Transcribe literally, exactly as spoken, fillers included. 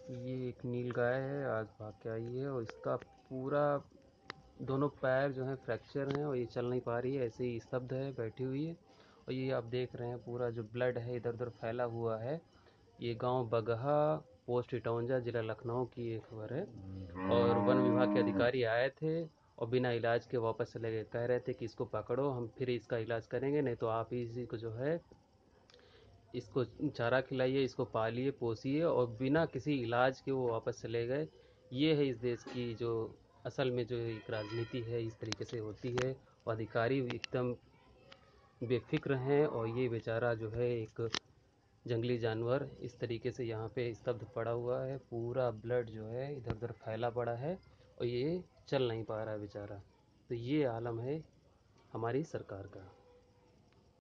ये एक नीलगाय है, आज भाग के आई है और इसका पूरा दोनों पैर जो हैं फ्रैक्चर हैं और ये चल नहीं पा रही है, ऐसे ही स्तब्ध है, बैठी हुई है। और ये आप देख रहे हैं पूरा जो ब्लड है इधर उधर फैला हुआ है। ये गांव बगहा, पोस्ट इटौंजा, जिला लखनऊ की ये खबर है। और वन विभाग के अधिकारी आए थे और बिना इलाज के वापस चले गए। कह रहे थे कि इसको पकड़ो, हम फिर इसका इलाज करेंगे, नहीं तो आप इसी को जो है इसको चारा खिलाइए, इसको पालिए पोसिए। और बिना किसी इलाज के वो वापस चले गए। ये है इस देश की जो असल में जो एक राजनीति है, इस तरीके से होती है। और अधिकारी एकदम बेफिक्र हैं और ये बेचारा जो है एक जंगली जानवर इस तरीके से यहाँ पे स्तब्ध पड़ा हुआ है। पूरा ब्लड जो है इधर उधर फैला पड़ा है और ये चल नहीं पा रहा है बेचारा। तो ये आलम है हमारी सरकार का।